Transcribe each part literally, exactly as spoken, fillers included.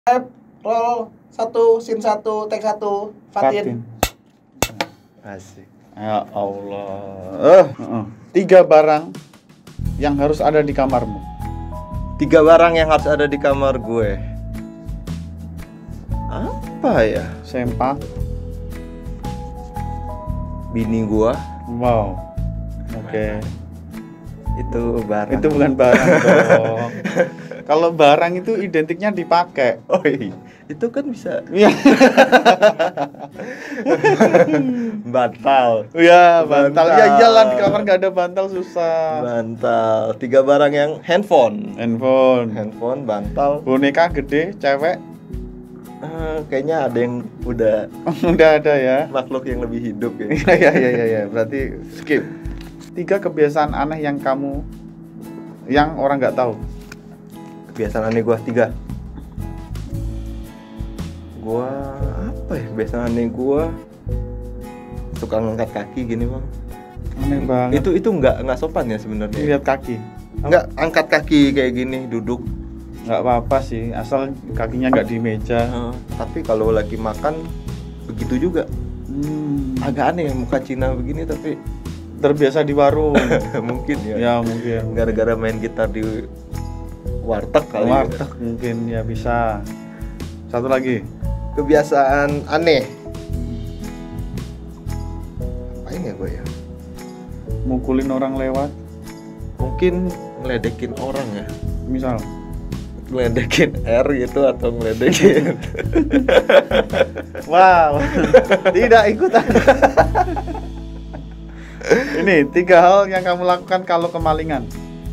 Roll satu, scene satu, take satu, Fatin. Asik. Ya Allah. Eh, uh, tiga barang yang harus ada di kamarmu. Tiga barang yang harus ada di kamar gue. Apa ya? Sempak. Bini gua. Wow. Oke. Okay. Itu barang. Itu bukan barang dong. Kalau barang itu identiknya dipakai. Oh iya. Itu kan bisa. Iya. Bantal. Iya, bantal. Ya iyalah, di kamar nggak ada bantal susah. Bantal. Tiga barang yang handphone. Handphone. Handphone, bantal. Boneka gede, cewek. Uh, kayaknya ada yang udah udah ada ya. Makhluk yang lebih hidup ya. Iya iya iya ya. Berarti skip. Tiga kebiasaan aneh yang kamu yang orang nggak tahu. Kebiasaan aneh gua tiga. Gua apa ya kebiasaan aneh gua? Suka ngangkat kaki gini bang. Aneh banget. Itu itu nggak nggak sopan ya sebenarnya. Lihat kaki. Nggak angkat kaki kayak gini duduk. Nggak apa-apa sih, asal kakinya nggak di meja. Uh, tapi kalau lagi makan begitu juga. Hmm. Agak aneh muka Cina begini tapi terbiasa di warung. Mungkin ya. Ya mungkin. Gara-gara main gitar di warteg kali. Warteg ya. Mungkin ya bisa. Satu lagi. Kebiasaan aneh. Apain ya gue ya? Mukulin orang lewat. Mungkin ngeledekin orang ya. Misal ngeledekin R gitu atau ngeledekin. Wow. Tidak ikutan. Ini tiga hal yang kamu lakukan kalau kemalingan.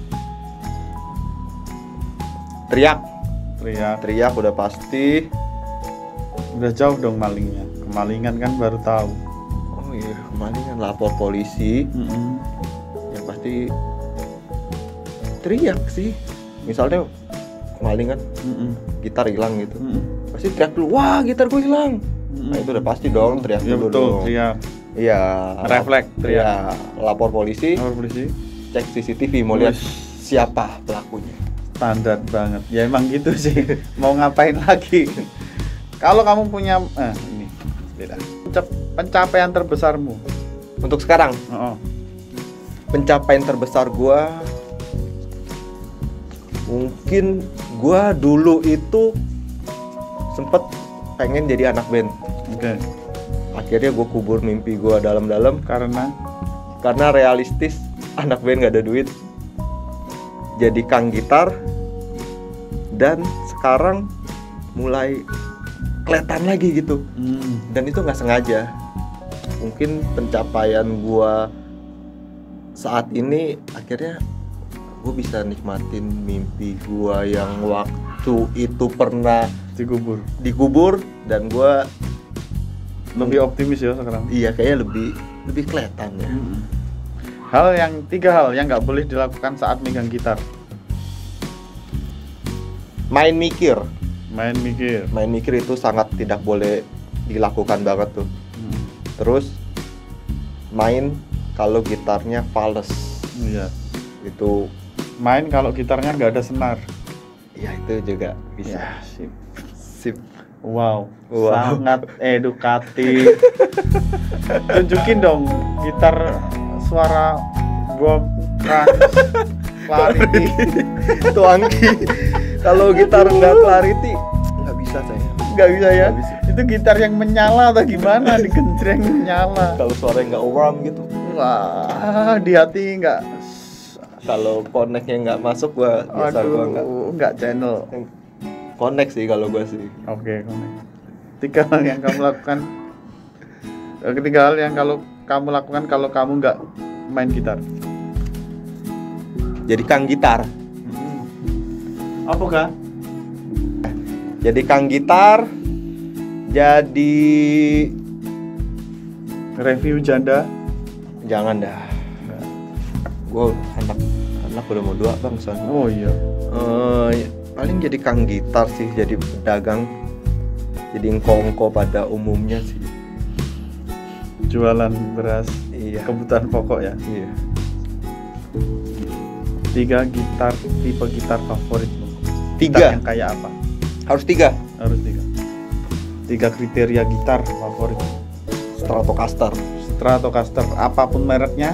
Teriak. Teriak. Teriak udah pasti. Udah jauh dong malingnya. Kemalingan kan baru tahu. Oh iya, kemalingan lapor polisi. Mm-hmm. Ya pasti teriak sih. Misalnya kemalingan, mm-hmm. gitar hilang gitu. Mm-hmm. Pasti teriak dulu, wah gitar gue hilang. Mm-hmm. Nah itu udah pasti dong teriak ya, dulu. Betul, dong. teriak. Iya. Refleks teriak. Ya, lapor polisi. Lapor polisi. Cek C C T V mau lihat siapa pelakunya. Standar banget. Ya emang gitu sih. Mau ngapain lagi? Kalau kamu punya eh ini beda. Pencapaian terbesarmu untuk sekarang? Oh. Pencapaian terbesar gua mungkin gua dulu itu sempet pengen jadi anak band. Oke. Okay. Akhirnya gua kubur mimpi gua dalam-dalam karena karena realistis anak band gak ada duit. Jadi kang gitar dan sekarang mulai kelihatan lagi gitu. Hmm. Dan itu nggak sengaja. Mungkin pencapaian gua saat ini akhirnya gue bisa nikmatin mimpi gua yang waktu itu pernah dikubur. Dikubur dan gua lebih optimis ya sekarang. Iya, kayaknya lebih lebih kelihatan ya. Hmm. Hal yang tiga hal yang nggak boleh dilakukan saat megang gitar. Main mikir. Main mikir. Main mikir itu sangat tidak boleh dilakukan banget tuh. Hmm. Terus main kalau gitarnya fals. Iya. Itu main kalau gitarnya nggak ada senar. Iya itu juga bisa. Ya, sip. Sip. Wow. Wow. Sangat edukatif. Tunjukin dong gitar suara Bob Trans clarity. Tuangki. Kalau gitar nggak clarity nggak bisa saya. Nggak bisa ya. Gak bisa. Itu gitar yang menyala atau gimana? Digenjreng menyala. Kalau suaranya nggak warm gitu. Wah, di hati nggak. Kalau connect-nya nggak masuk gua biasa gua nggak. Nggak channel. Connect sih kalau gua sih. Oke, okay, connect. Tiga hal yang kamu lakukan. Ketiga hal yang kalau kamu lakukan kalau kamu nggak main gitar. Jadi kang gitar. Apa kah? Jadi kang gitar. Jadi review janda. Jangan dah. Gue anak anak udah mau dua bang soalnya. Oh iya. Uh, paling jadi kang gitar sih, jadi pedagang, jadi engko-engko pada umumnya sih. Jualan beras. Iya. Kebutuhan pokok ya. Iya. Tiga gitar tipe gitar favoritmu. Tiga. Gitar yang kayak apa? Harus tiga. Harus tiga. Tiga kriteria gitar favorit. Stratocaster. Stratocaster, apapun mereknya.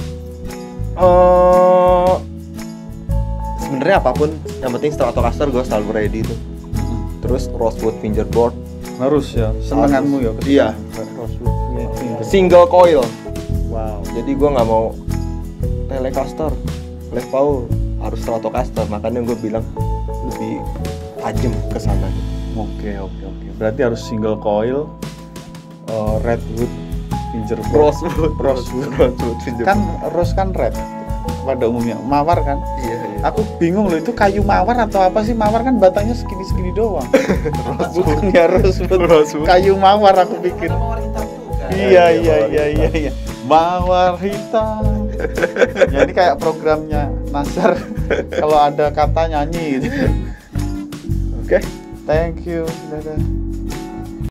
Oh, sebenarnya apapun, yang penting Stratocaster gue selalu ready tuh. Terus Rosewood fingerboard. Harus ya, senenganmu ya. Iya. Rosewood finger. Single coil. Wow. Jadi gue nggak mau Telecaster, Les Paul, harus Stratocaster. Makanya gue bilang lebih tajam ke sana. Oke oke oke. Berarti harus single coil, uh, redwood fingerboard. Rosewood, Rosewood. Rosewood fingerboard. Kan rose kan red pada umumnya. Mawar kan? Iya, iya. Aku bingung loh, itu kayu mawar atau apa sih? Mawar kan batangnya segini-segini doang. Bukan ya rosewood. Rosewood. Kayu mawar aku pikir. Ada mawar hitam juga. Iya Iya, iya mawar iya hitam. iya iya. Mawar hitam. Ya ini kayak programnya Nasar kalau ada kata nyanyi gitu. Oke. Thank you. Dadah.